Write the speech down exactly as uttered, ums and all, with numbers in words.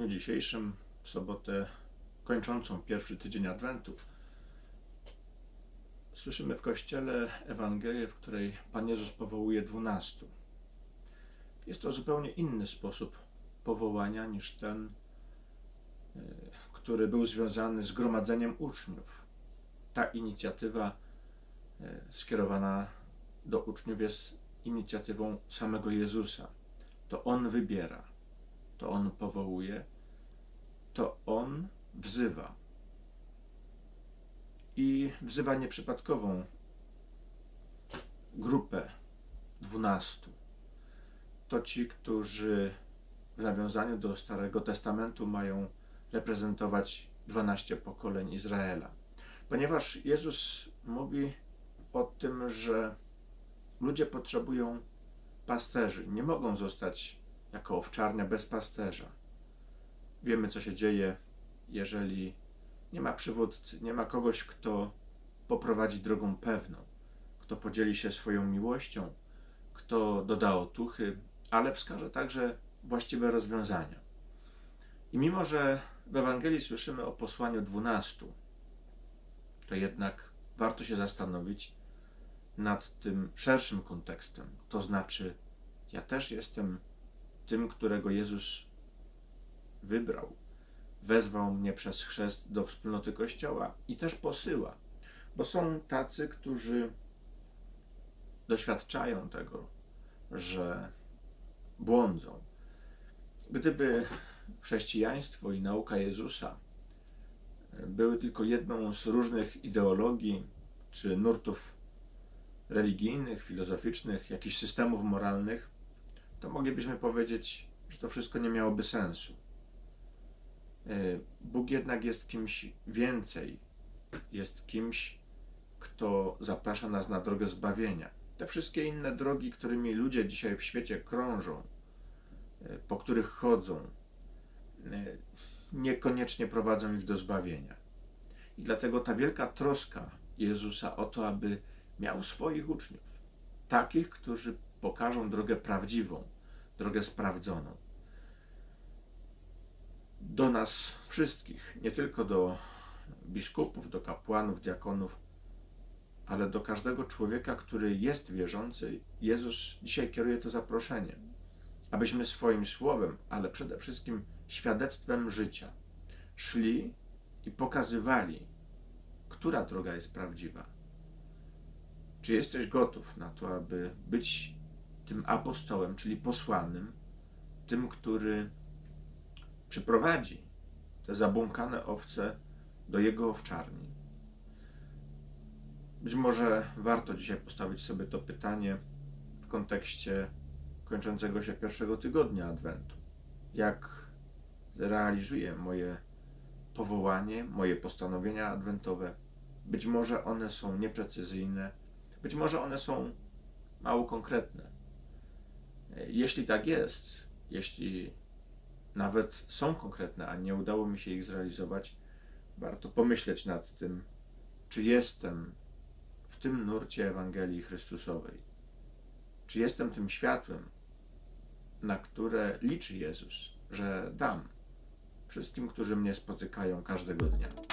dniu dzisiejszym, w sobotę kończącą pierwszy tydzień Adwentu, słyszymy w Kościele Ewangelię, w której Pan Jezus powołuje dwunastu. Jest to zupełnie inny sposób powołania niż ten, który był związany z gromadzeniem uczniów. Ta inicjatywa skierowana do uczniów jest inicjatywą samego Jezusa. To On wybiera, to On powołuje, to On wzywa. I wzywa nieprzypadkową grupę dwunastu. To ci, którzy w nawiązaniu do Starego Testamentu mają reprezentować dwanaście pokoleń Izraela. Ponieważ Jezus mówi o tym, że ludzie potrzebują pasterzy, nie mogą zostać jako owczarnia bez pasterza. Wiemy, co się dzieje, jeżeli nie ma przywódcy, nie ma kogoś, kto poprowadzi drogą pewną, kto podzieli się swoją miłością, kto doda otuchy, ale wskaże także właściwe rozwiązania. I mimo, że w Ewangelii słyszymy o posłaniu dwunastu, to jednak warto się zastanowić nad tym szerszym kontekstem. To znaczy, ja też jestem tym, którego Jezus wybrał, wezwał mnie przez chrzest do wspólnoty Kościoła i też posyła, bo są tacy, którzy doświadczają tego, że błądzą. Gdyby chrześcijaństwo i nauka Jezusa były tylko jedną z różnych ideologii czy nurtów religijnych, filozoficznych, jakichś systemów moralnych, to moglibyśmy powiedzieć, że to wszystko nie miałoby sensu. Bóg jednak jest kimś więcej, jest kimś, kto zaprasza nas na drogę zbawienia. Te wszystkie inne drogi, którymi ludzie dzisiaj w świecie krążą, po których chodzą, niekoniecznie prowadzą ich do zbawienia. I dlatego ta wielka troska Jezusa o to, aby miał swoich uczniów, takich, którzy pokażą drogę prawdziwą, drogę sprawdzoną. Do nas wszystkich, nie tylko do biskupów, do kapłanów, diakonów, ale do każdego człowieka, który jest wierzący, Jezus dzisiaj kieruje to zaproszenie, abyśmy swoim słowem, ale przede wszystkim świadectwem życia szli i pokazywali, która droga jest prawdziwa. Czy jesteś gotów na to, aby być tym apostołem, czyli posłanym, tym, który przyprowadzi te zabłąkane owce do jego owczarni? Być może warto dzisiaj postawić sobie to pytanie w kontekście kończącego się pierwszego tygodnia Adwentu. Jak realizuję moje powołanie, moje postanowienia adwentowe? Być może one są nieprecyzyjne, być może one są mało konkretne. Jeśli tak jest, jeśli nawet są konkretne, a nie udało mi się ich zrealizować, warto pomyśleć nad tym, czy jestem w tym nurcie Ewangelii Chrystusowej. Czy jestem tym światłem, na które liczy Jezus, że dam wszystkim, którzy mnie spotykają każdego dnia.